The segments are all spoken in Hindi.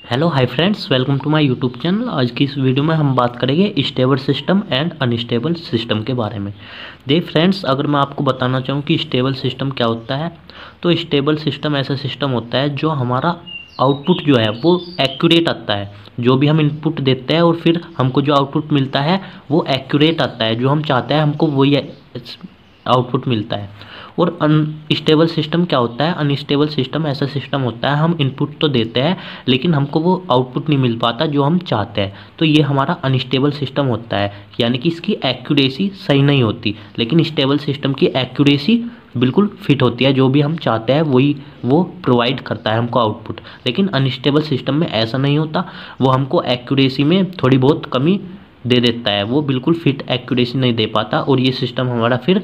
Hello hi friends, welcome to my YouTube channel. आज की इस वीडियो में हम बात करेंगे stable system and unstable system के बारे में। देख फ्रेंड्स, अगर मैं आपको बताना चाहूँ कि स्टेबल सिस्टम क्या होता है, तो स्टेबल सिस्टम ऐसा सिस्टम होता है जो हमारा आउटपुट जो है वो एक्यूरेट आता है। जो भी हम इनपुट देते हैं और फिर हमको जो आउटपुट मिलता है वो एक्यूरेट आता है, जो हम चाहते हैं हमको वही आउटपुट मिलता है। और अनस्टेबल सिस्टम क्या होता है? अनस्टेबल सिस्टम ऐसा सिस्टम होता है हम इनपुट तो देते हैं लेकिन हमको वो आउटपुट नहीं मिल पाता जो हम चाहते हैं, तो ये हमारा अनस्टेबल सिस्टम होता है। यानी कि इसकी एक्यूरेसी सही नहीं होती, लेकिन स्टेबल सिस्टम की एक्यूरेसी बिल्कुल फिट होती है। जो भी हम चाहते हैं वही वो प्रोवाइड करता है हमको आउटपुट। लेकिन अनस्टेबल सिस्टम में ऐसा नहीं होता, वो हमको एक्यूरेसी में थोड़ी बहुत कमी दे देता है, वो बिल्कुल फिट एक्यूरेसी नहीं दे पाता और ये सिस्टम हमारा फिर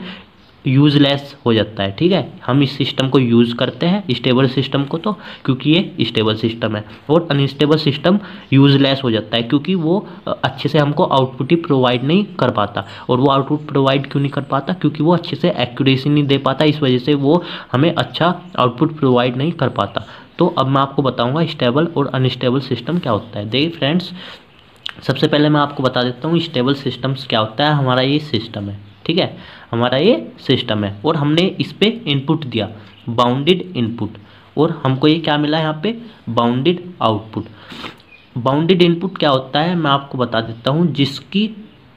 यूज़लेस हो जाता है। ठीक है, हम इस सिस्टम को यूज़ करते हैं स्टेबल सिस्टम को, तो क्योंकि ये स्टेबल सिस्टम है। और अनस्टेबल सिस्टम यूज़लेस हो जाता है क्योंकि वो अच्छे से हमको आउटपुट ही प्रोवाइड नहीं कर पाता। और वो आउटपुट प्रोवाइड क्यों नहीं कर पाता? क्योंकि वो अच्छे से एक्यूरेसी नहीं दे पाता, इस वजह से वो हमें अच्छा आउटपुट प्रोवाइड नहीं कर पाता। तो अब मैं आपको बताऊँगा स्टेबल और अनस्टेबल सिस्टम क्या होता है। देखिए फ्रेंड्स, सबसे पहले मैं आपको बता देता हूँ स्टेबल सिस्टम्स क्या होता है। हमारा ये सिस्टम है, ठीक है, हमारा ये सिस्टम है और हमने इस पे इनपुट दिया, बाउंडेड इनपुट, और हमको ये क्या मिला यहाँ पे? Bounded output. बाउंडेड इनपुट क्या होता है मैं आपको बता देता हूँ, जिसकी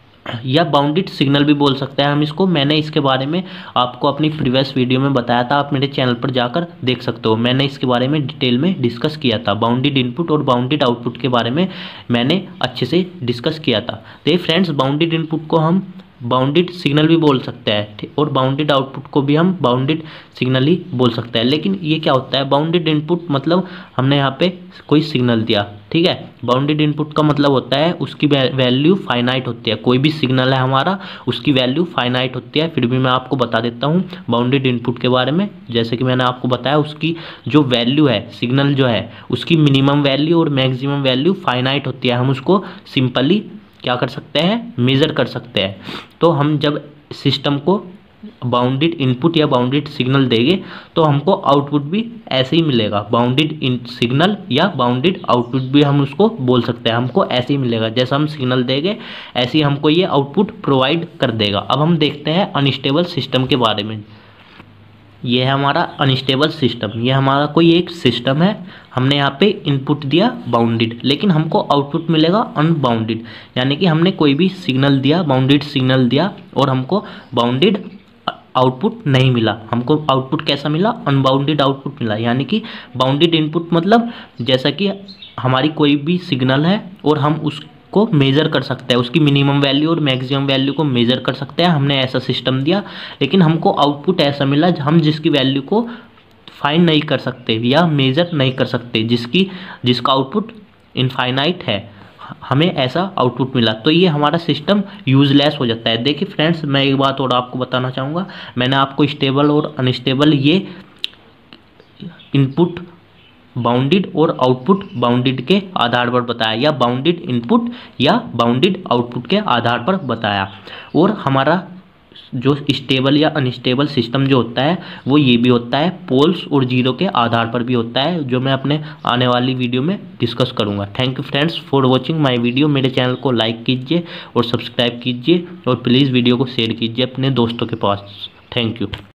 या बाउंडेड सिग्नल भी बोल सकते हैं हम इसको। मैंने इसके बारे में आपको अपनी प्रीवियस वीडियो में बताया था, आप मेरे चैनल पर जाकर देख सकते हो। मैंने इसके बारे में डिटेल में डिस्कस किया था, बाउंडेड इनपुट और बाउंडेड आउटपुट के बारे में मैंने अच्छे से डिस्कस किया था। तो फ्रेंड्स, बाउंडेड इनपुट को हम बाउंडेड सिग्नल भी बोल सकते हैं और बाउंडेड आउटपुट को भी हम बाउंडेड सिग्नल ही बोल सकते हैं। लेकिन ये क्या होता है? बाउंडेड इनपुट मतलब हमने यहाँ पे कोई सिग्नल दिया, ठीक है। बाउंडेड इनपुट का मतलब होता है उसकी वैल्यू फाइनाइट होती है। कोई भी सिग्नल है हमारा, उसकी वैल्यू फाइनाइट होती है। फिर भी मैं आपको बता देता हूँ बाउंडेड इनपुट के बारे में। जैसे कि मैंने आपको बताया, उसकी जो वैल्यू है, सिग्नल जो है, उसकी मिनिमम वैल्यू और मैक्सिमम वैल्यू फाइनाइट होती है। हम उसको सिंपली क्या कर सकते हैं? मेज़र कर सकते हैं। तो हम जब सिस्टम को बाउंडेड इनपुट या बाउंडेड सिग्नल देंगे तो हमको आउटपुट भी ऐसे ही मिलेगा। बाउंडेड इन सिग्नल या बाउंडेड आउटपुट भी हम उसको बोल सकते हैं, हमको ऐसे ही मिलेगा। जैसा हम सिग्नल देंगे ऐसे ही हमको ये आउटपुट प्रोवाइड कर देगा। अब हम देखते हैं अनस्टेबल सिस्टम के बारे में। ये है हमारा अनस्टेबल सिस्टम। ये हमारा कोई एक सिस्टम है, हमने यहाँ पे इनपुट दिया बाउंडेड, लेकिन हमको आउटपुट मिलेगा अनबाउंडेड। यानी कि हमने कोई भी सिग्नल दिया, बाउंडेड सिग्नल दिया, और हमको बाउंडेड आउटपुट नहीं मिला। हमको आउटपुट कैसा मिला? अनबाउंडेड आउटपुट मिला। यानी कि बाउंडेड इनपुट मतलब जैसा कि हमारी कोई भी सिग्नल है और हम को मेज़र कर सकते हैं, उसकी मिनिमम वैल्यू और मैक्सिमम वैल्यू को मेज़र कर सकते हैं। हमने ऐसा सिस्टम दिया, लेकिन हमको आउटपुट ऐसा मिला हम जिसकी वैल्यू को फाइंड नहीं कर सकते या मेज़र नहीं कर सकते, जिसका आउटपुट इनफाइनाइट है, हमें ऐसा आउटपुट मिला। तो ये हमारा सिस्टम यूज़लेस हो जाता है। देखिए फ्रेंड्स, मैं एक बात और आपको बताना चाहूँगा। मैंने आपको स्टेबल और अनस्टेबल ये इनपुट बाउंडेड और आउटपुट बाउंडेड के आधार पर बताया, या बाउंडेड इनपुट या बाउंडेड आउटपुट के आधार पर बताया। और हमारा जो स्टेबल या अनस्टेबल सिस्टम जो होता है वो ये भी होता है, पोल्स और जीरो के आधार पर भी होता है, जो मैं अपने आने वाली वीडियो में डिस्कस करूंगा। Thank you friends for watching my video. मेरे चैनल को लाइक कीजिए और सब्सक्राइब कीजिए और प्लीज़ वीडियो को शेयर कीजिए अपने दोस्तों के पास। Thank you.